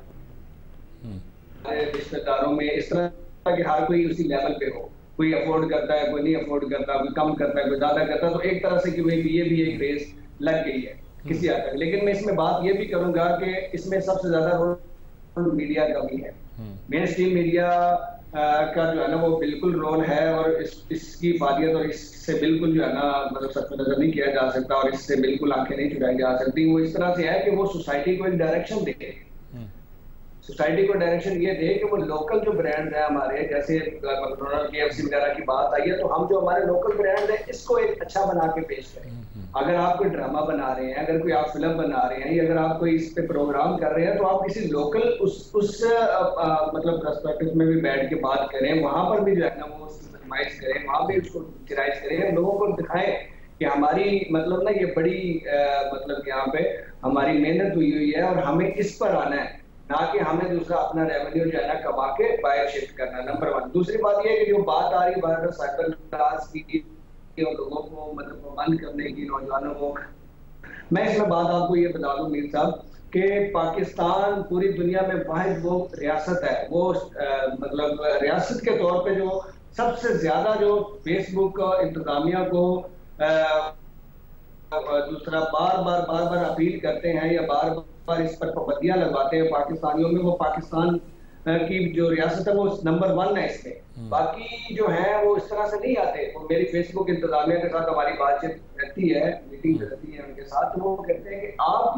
رشتے داروں میں اس طرح کہ ہر کوئی اسی لیول پہ ہو, کوئی افورڈ کرتا ہے کوئی نہیں افورڈ کرتا, کوئی کم کرتا ہے کوئی زیادہ کرتا ہے, تو ایک طرح سے کہ یہ بھی ایک ریس لگ گئی ہے کسی حد تک. لیکن میں اس میں بات یہ بھی کروں گا کہ اس میں سب سے زیادہ رول میڈیا کا بھی ہے. مین اسٹریم میڈیا کا جو ہے نا وہ بالکل رول ہے اور اس اس کی افادیت اور اس سے بالکل جو ہے نا مطلب سب پہ نظر نہیں کیا جا سکتا اور اس سے بالکل آنکھیں نہیں چڑھائی جا سکتی. وہ اس طرح سے ہے کہ وہ سوسائٹی کو ایک ڈائریکشن دے, سوسائٹی کو ڈائریکشن یہ دے کہ وہ لوکل جو برانڈ ہیں ہمارے, جیسے میکڈونلڈ کے ایف سی وغیرہ کی بات آئی ہے, تو ہم جو ہمارے لوکل برانڈ ہیں اس کو ایک اچھا بنا کے پیش کریں. اگر آپ کوئی ڈرامہ بنا رہے ہیں, اگر کوئی آپ فلم بنا رہے ہیں, یا اگر آپ کوئی اس پہ پروگرام کر رہے ہیں, تو آپ کسی لوکل اس اس مطلب پرسپیکٹو میں بھی بیٹھ کے بات کریں, وہاں پر بھی جو ہے نا وہ فرمائش کریں, وہاں بھی اس کو پکچرائز کریں, لوگوں کو دکھائیں کہ ہماری مطلب نا یہ بڑی مطلب یہاں پہ ہماری محنت ہوئی ہوئی ہے اور ہمیں اس پر آنا ہے, نہ کہ ہمیں دوسرا اپنا ریونیو جو ہے نا کما کے باہر شفٹ کرنا. Number one. دوسری بات یہ ہے کہ جو بات آ رہی ہے سائبر کلاس کی اور لوگوں کو مطلب بند کرنے کی, نوجوانوں کو, میں اس میں بات آپ کو یہ بتا دوں میر صاحب کہ پاکستان پوری دنیا میں واحد وہ ریاست ہے, وہ مطلب ریاست کے طور پہ جو سب سے زیادہ جو فیس بک انتظامیہ کو دوسرا بار بار بار بار اپیل کرتے ہیں یا بار بار اس پر پابندیاں لگواتے ہیں پاکستانیوں میں, وہ پاکستان کی جو ریاست ہے وہ نمبر ون ہے اس میں. باقی جو ہیں وہ اس طرح سے نہیں آتے. وہ میری فیس بک انتظامیہ کے ساتھ ہماری بات چیت رہتی ہے, میٹنگ رہتی ہے ان کے ساتھ, تو وہ کہتے ہیں کہ آپ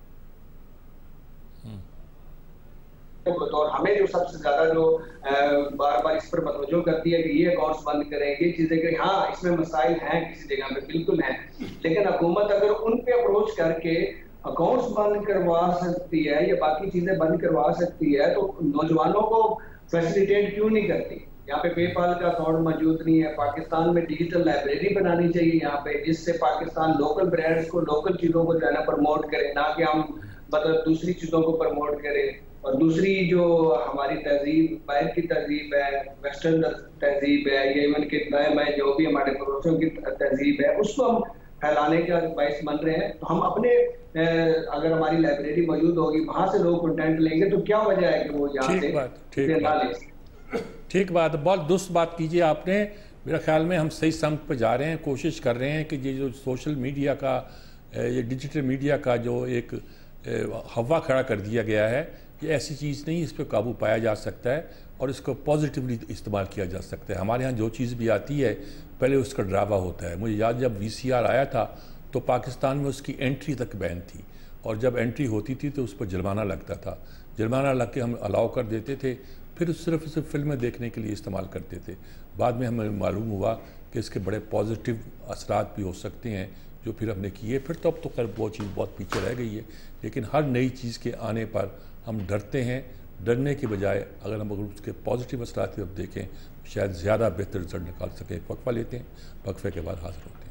اور ہمیں جو سب سے زیادہ جو بار بار اس پر متوجہ کرتی ہے کہ یہ اکاؤنٹس بند کریں, یہ چیزیں کریں. ہاں اس میں مسائل ہیں کسی جگہ پہ, بالکل ہیں, لیکن حکومت اگر ان پہ اپروچ کر کے اکاؤنٹس بند کروا سکتی ہے یا باقی چیزیں بند کروا سکتی ہے, تو نوجوانوں کو فیسیلیٹیٹ کیوں نہیں کرتی؟ یہاں پہ پے پال کا اکاؤنٹ موجود نہیں ہے. پاکستان میں ڈیجیٹل لائبریری بنانی چاہیے یہاں پہ, جس سے پاکستان لوکل برانڈز کو, لوکل چیزوں کو جو ہے نا پروموٹ کرے, نہ کہ ہم مطلب دوسری چیزوں کو پروموٹ کرے. اور دوسری جو ہماری تہذیب, باہر کی تہذیب ہے, ویسٹرن تہذیب ہے, یا ایون کہ نئے نئے جو بھی ہمارے پڑوسیوں کی تہذیب ہے, اس کو ہم پھیلانے کا باعث بن رہے ہیں. تو ہم اپنے اگر ہماری لائبریری موجود ہوگی, وہاں سے لوگ کنٹینٹ لیں گے, تو کیا وجہ ہے کہ وہ یہاں سے نہ لیں. ٹھیک بات ہے, بہت درست بات کیجیے آپ نے. میرا خیال میں ہم صحیح سمت پہ جا رہے ہیں, کوشش کر رہے ہیں کہ یہ جو سوشل میڈیا کا, یہ ڈیجیٹل میڈیا کا جو ایک ہوا کھڑا کر دیا گیا ہے, یہ ایسی چیز نہیں, اس پہ قابو پایا جا سکتا ہے اور اس کو پازیٹیولی استعمال کیا جا سکتا ہے. ہمارے ہاں جو چیز بھی آتی ہے پہلے اس کا ڈراوا ہوتا ہے. مجھے یاد جب وی سی آر آیا تھا تو پاکستان میں اس کی انٹری تک بین تھی, اور جب انٹری ہوتی تھی تو اس پر جرمانہ لگتا تھا. جرمانہ لگ کے ہم الاؤ کر دیتے تھے, پھر صرف صرف فلمیں دیکھنے کے لیے استعمال کرتے تھے. بعد میں ہمیں معلوم ہوا کہ اس کے بڑے پازیٹیو اثرات بھی ہو سکتے ہیں جو پھر ہم نے کیے. پھر تو اب تو خیر وہ چیز بہت پیچھے رہ گئی ہے, لیکن ہر نئی چیز کے آنے پر ہم ڈرتے ہیں. ڈرنے کے بجائے اگر ہم اگر اس کے پازیٹیو اثرات کی طرف دیکھیں تو شاید زیادہ بہتر رزلٹ نکال سکیں. وقفہ لیتے ہیں, وقفے کے بعد حاضر ہوتے ہیں.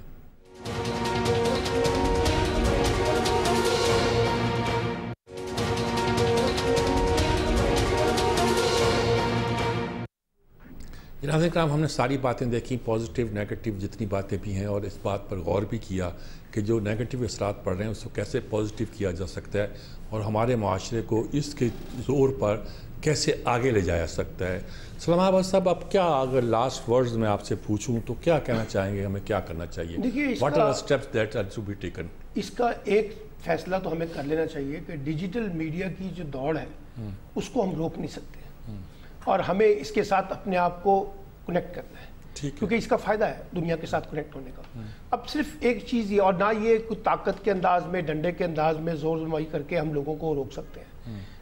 ناظرین کرام, ہم نے ساری باتیں دیکھی, پازیٹیو نیگیٹیو جتنی باتیں بھی ہیں, اور اس بات پر غور بھی کیا کہ جو نیگیٹیو اثرات پڑ رہے ہیں اس کو کیسے پازیٹیو کیا جا سکتا ہے, اور ہمارے معاشرے کو اس کے زور پر کیسے آگے لے جایا سکتا ہے. سلام آباد صاحب, اب کیا اگر لاسٹ ورڈز میں آپ سے پوچھوں تو کیا کہنا چاہیں گے, ہمیں کیا کرنا چاہیے؟ What are the steps that are to be taken? اس کا ایک فیصلہ تو ہمیں کر لینا چاہیے کہ ڈیجیٹل میڈیا کی جو دوڑ ہے اس کو ہم روک نہیں سکتے, اور ہمیں اس کے ساتھ اپنے آپ کو کنیکٹ کرنا ہے, کیونکہ اس کا فائدہ ہے دنیا کے ساتھ کنیکٹ ہونے کا. اب صرف ایک چیز یہ, اور نہ یہ کوئی طاقت کے انداز میں, ڈنڈے کے انداز میں زور زمائی کر کے ہم لوگوں کو روک سکتے ہیں.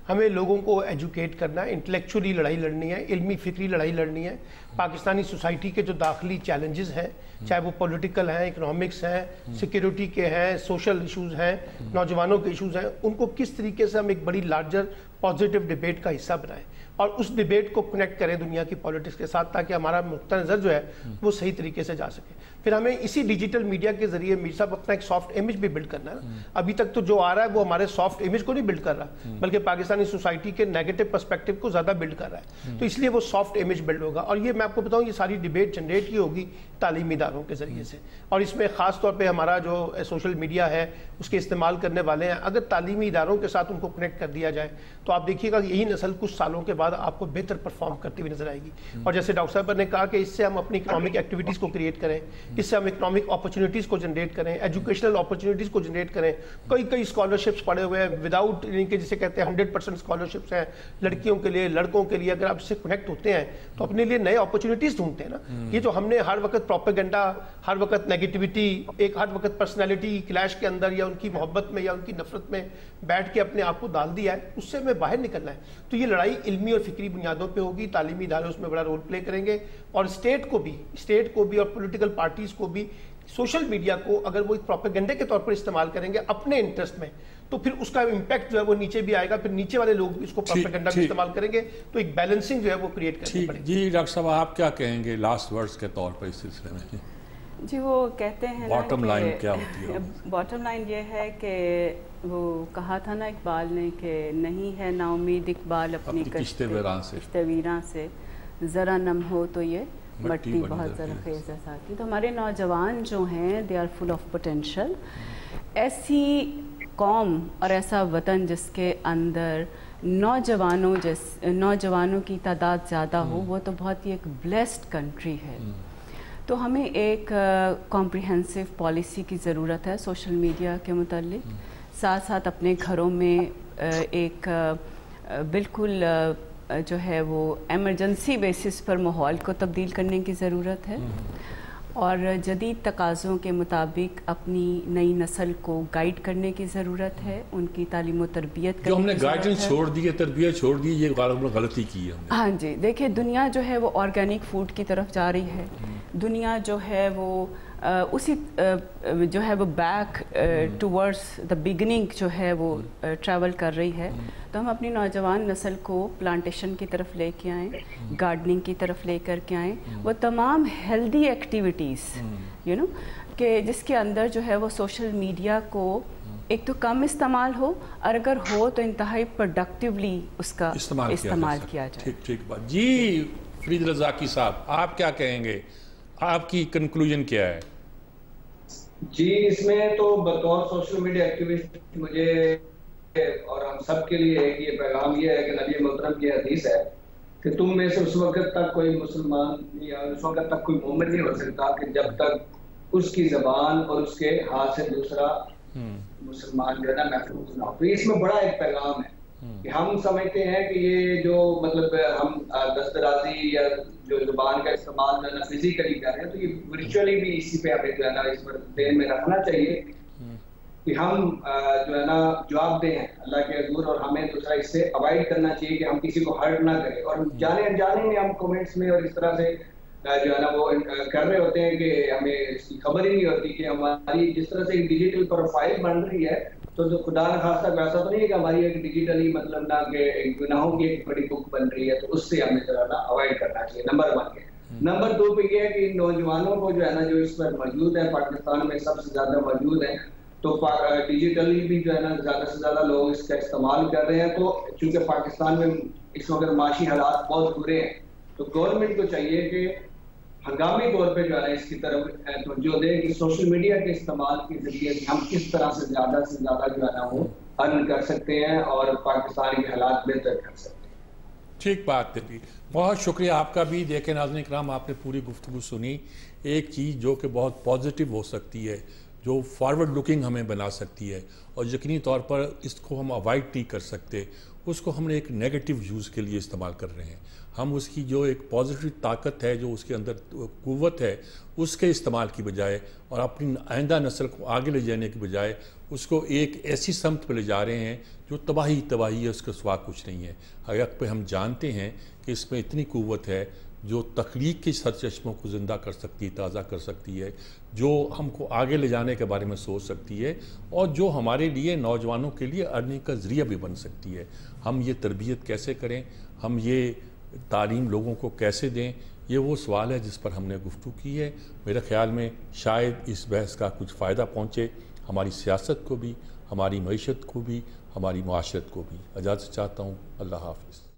ہمیں لوگوں کو ایجوکیٹ کرنا ہے، انٹلیکچولی لڑائی لڑنی ہے، علمی فکری لڑائی لڑنی ہے. پاکستانی سوسائٹی کے جو داخلی چیلنجز ہیں، چاہے وہ پولیٹیکل ہیں، اکنامکس ہیں، سیکیورٹی کے ہیں، سوشل ایشوز ہیں، نوجوانوں کے ایشوز ہیں، ان کو کس طریقے سے ہم ایک بڑی لارجر پازیٹیو ڈیبیٹ کا حصہ بنائیں اور اس ڈیبیٹ کو کنیکٹ کریں دنیا کی پالیٹکس کے ساتھ، تاکہ ہمارا نقطہ نظر جو ہے وہ صحیح طریقے سے جا سکے. پھر ہمیں اسی ڈیجیٹل میڈیا کے ذریعے میر صاحب اپنا ایک سافٹ امیج بھی بلڈ کرنا ہے. ابھی تک تو جو آ رہا ہے وہ ہمارے سافٹ امیج کو نہیں بلڈ کر رہا، بلکہ پاکستانی سوسائٹی کے نیگیٹو پرسپیکٹو کو زیادہ بلڈ کر رہا ہے. تو اس لیے وہ سافٹ امیج بلڈ ہوگا. اور یہ میں آپ کو بتاؤں، یہ ساری ڈیبیٹ جنریٹ کی ہوگی تعلیمی اداروں کے ذریعے سے. اور اس میں خاص طور پہ ہمارا جو سوشل میڈیا ہے اس کے استعمال کرنے والے ہیں، اگر تعلیمی اداروں کے ساتھ ان کو کنیکٹ کر دیا جائے تو آپ دیکھیے گا کہ یہی نسل کچھ سالوں کے بعد آپ کو بہتر پرفارم کرتی ہوئی نظر آئے گی. اور جیسے ڈاکٹر صاحب نے کہا کہ اس سے ہم اپنی اکنامک ایکٹیویٹیز کو کریٹ کریں، اس سے ہم اکنامک اپرچونیٹیز کو جنریٹ کریں، ایجوکیشنل اپرچونیٹیز کو جنریٹ کریں. کئی کئی اسکالرشپس پڑے ہوئے ہیں وداؤٹ، یعنی کہ جسے کہتے ہیں ہنڈریڈ پرسینٹ اسکالرشپس ہیں لڑکیوں کے لیے، لڑکوں کے لیے. اگر آپ اس سے کنیکٹ ہوتے ہیں تو اپنے لیے نئے اپرچونیٹیز ڈھونڈتے ہیں نا. یہ جو ہم نے ہر وقت پروپیگنڈا، ہر وقت نیگیٹیوٹی، ایک ہر وقت پرسنالٹی کلیش کے اندر یا ان کی محبت میں یا ان کی نفرت میں بیٹھ کے اپنے آپ کو ڈال دیا ہے، اس سے ہمیں باہر نکلنا ہے. تو یہ لڑائی علمی اور فکری بنیادوں پہ ہوگی. تعلیمی ادارے اس میں بڑا رول پلے کریں گے، اور اسٹیٹ کو بھی اسٹیٹ کو بھی اور پولیٹیکل پارٹیز کو بھی سوشل میڈیا کو اگر وہ ایک پروپیگنڈے کے طور پر استعمال کریں گے اپنے انٹرسٹ میں، تو پھر اس کا امپیکٹ جو ہے وہ نیچے بھی آئے گا. پھر نیچے والے لوگ بھی اس کو پروپیگنڈا بھی استعمال کریں گے. تو ایک بیلنسنگ جو ہے وہ کریٹ کرنی پڑے گی. جی ڈاکٹر صاحب، آپ کیا کہیں گے لاسٹ ورڈز کے طور پر اس سلسلے میں؟ جی وہ کہتے ہیں باٹم لائن کیا ہوتی ہے؟ باٹم لائن یہ ہے کہ وہ کہا تھا نا اقبال نے کہ نہیں ہے نا امید اقبال اپنی کشتے ویراں سے، ذرا نم ہو تو یہ مٹی بہت زرخیز ہے ساتھی. تو ہمارے نوجوان جو ہیں they are full of potential. ایسی قوم اور ایسا وطن جس کے اندر نوجوانوں جس نوجوانوں کی تعداد زیادہ ہو، وہ تو بہت ہی ایک بلیسڈ کنٹری ہے. تو ہمیں ایک کمپریہنسو پالیسی کی ضرورت ہے سوشل میڈیا کے متعلق. ساتھ ساتھ اپنے گھروں میں ایک بالکل جو ہے وہ ایمرجنسی بیسس پر ماحول کو تبدیل کرنے کی ضرورت ہے، اور جدید تقاضوں کے مطابق اپنی نئی نسل کو گائیڈ کرنے کی ضرورت ہے، ان کی تعلیم و تربیت کرنے کی ضرورت ہے. جو ہم نے گائیڈنس چھوڑ دی ہے، تربیت چھوڑ دی، یہ غلطی کی ہے. ہاں جی، دیکھیں دنیا جو ہے وہ آرگینک فوڈ کی طرف جا رہی ہے. دنیا جو ہے وہ اسی جو ہے وہ بیک ٹورڈز دا بگننگ جو ہے وہ ٹریول کر رہی ہے. تو ہم اپنی نوجوان نسل کو پلانٹیشن کی طرف لے کے آئیں، گارڈننگ کی طرف لے کر کے آئیں. وہ تمام ہیلدی ایکٹیویٹیز یو نو کہ جس کے اندر جو ہے وہ سوشل میڈیا کو ایک تو کم استعمال ہو، اور اگر ہو تو انتہائی پروڈکٹیولی اس کا استعمال کیا جائے. ٹھیک ٹھیک بات. جی فرید رزاقی صاحب، آپ کیا کہیں گے؟ آپ کی کنکلوژن کیا ہے؟ جی اس میں تو بطور سوشل میڈیا ایکٹیوسٹ مجھے اور ہم سب کے لیے ایک یہ پیغام یہ ہے کہ نبی محترم کی حدیث ہے کہ تم میں سے اس وقت تک کوئی مسلمان یا اس وقت تک کوئی مومن نہیں ہو سکتا کہ جب تک اس کی زبان اور اس کے ہاتھ سے دوسرا مسلمان جو ہے نا محفوظ نہ ہو. تو اس میں بڑا ایک پیغام ہے کہ ہم سمجھتے ہیں کہ یہ جو مطلب ہم دسترازی یا جو زبان کا استعمال جو ہے نا فزیکلی کر رہے ہیں، تو یہ ورچولی بھی اسی پہ ہمیں جو ہے نا اس پر ذہن میں رکھنا چاہیے کہ ہم جو ہے نا جواب دیں ہیں اللہ کے حضور، اور ہمیں دوسرا اس سے اوائڈ کرنا چاہیے کہ ہم کسی کو ہرٹ نہ کریں. اور جانے انجانے میں ہم کومنٹس میں اور اس طرح سے جو ہے نا وہ کر رہے ہوتے ہیں کہ ہمیں اس کی خبر ہی نہیں ہوتی کہ ہماری جس طرح سے ڈیجیٹل پروفائل بن رہی ہے، تو خدا نہ خاصہ ایسا تو نہیں ہے کہ ہماری ایک ڈیجیٹلی مطلب نہ کہ گناہوں کی ایک بڑی بک بن رہی ہے، تو اس سے ہمیں جو ہے نا اوائڈ کرنا چاہیے. نمبر ون ہے. نمبر دو پہ یہ ہے کہ نوجوانوں کو جو ہے نا جو اس پر موجود ہے، پاکستان میں سب سے زیادہ موجود ہیں، تو ڈیجیٹلی بھی جو ہے نا زیادہ سے زیادہ لوگ اس کا استعمال کر رہے ہیں. تو چونکہ پاکستان میں اس وقت معاشی حالات بہت برے ہیں، تو گورنمنٹ کو چاہیے کہ ہنگامی طور پہ جو ہے نا اس کی طرف توجہ دیں کہ سوشل میڈیا کے استعمال کے ذریعے سے ہم کس طرح سے زیادہ سے زیادہ جو ہے نا وہ ارن کر سکتے ہیں اور پاکستان کے حالات بہتر کر سکتے ہیں. ٹھیک بات ہے جی، بہت شکریہ آپ کا بھی. دیکھیں ناظرین کرام، آپ نے پوری گفتگو سنی. ایک چیز جو کہ بہت پازیٹیو ہو سکتی ہے، جو فارورڈ لکنگ ہمیں بنا سکتی ہے، اور یقینی طور پر اس کو ہم اوائڈ نہیں کر سکتے، اس کو ہم نے ایک نیگیٹو یوز کے لیے استعمال کر رہے ہیں. ہم اس کی جو ایک پازیٹیو طاقت ہے، جو اس کے اندر قوت ہے، اس کے استعمال کی بجائے اور اپنی آئندہ نسل کو آگے لے جانے کی بجائے اس کو ایک ایسی سمت پہ لے جا رہے ہیں جو تباہی تباہی ہے، اس کے سوا کچھ نہیں ہے. حقیقت پہ ہم جانتے ہیں کہ اس میں اتنی قوت ہے جو تخلیق کے سرچشموں کو زندہ کر سکتی ہے، تازہ کر سکتی ہے، جو ہم کو آگے لے جانے کے بارے میں سوچ سکتی ہے، اور جو ہمارے لیے نوجوانوں کے لیے ارننگ کا ذریعہ بھی بن سکتی ہے. ہم یہ تربیت کیسے کریں، ہم یہ تعلیم لوگوں کو کیسے دیں، یہ وہ سوال ہے جس پر ہم نے گفتگو کی ہے. میرے خیال میں شاید اس بحث کا کچھ فائدہ پہنچے ہماری سیاست کو بھی، ہماری معیشت کو بھی، ہماری معاشرت کو بھی. اجازت چاہتا ہوں. اللہ حافظ.